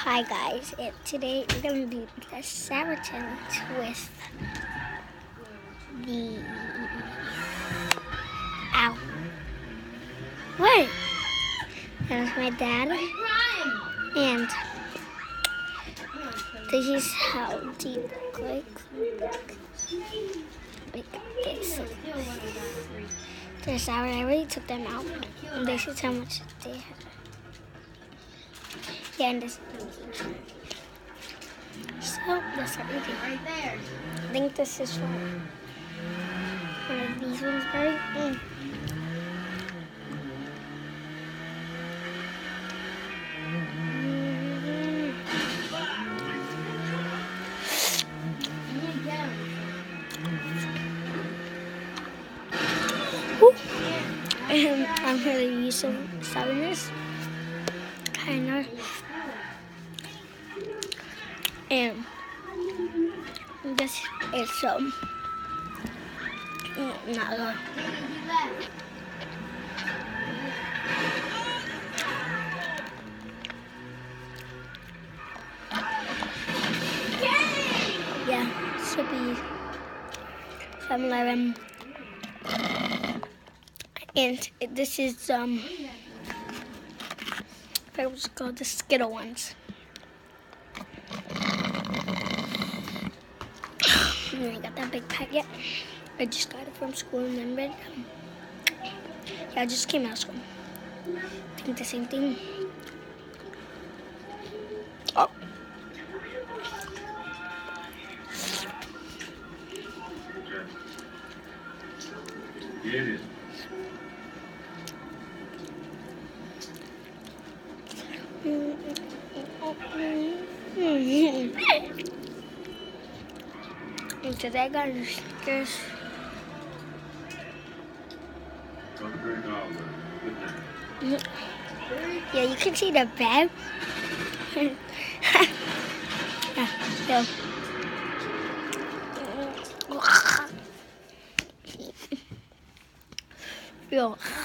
Hi guys, today we're going to do the sour challenge with the... Ow. What? That's my dad. And this is how they look like. Like this. They're sour. I already took them out. And this is how much they have. Yeah, and this. So, let's start eating. Right there. I think this is from one of these ones, right? I'm really used to sourness, kind of, and this is not good. Yeah, should be 7-Eleven. And this is I forget what's called, the Skittle ones. And I got that big packet. I just got it from school and then read them. Yeah, I just came out of school. I think the same thing. Oh. Get it. And today I got the stickers. Yeah, you can see the bag. Yeah, so. Yo.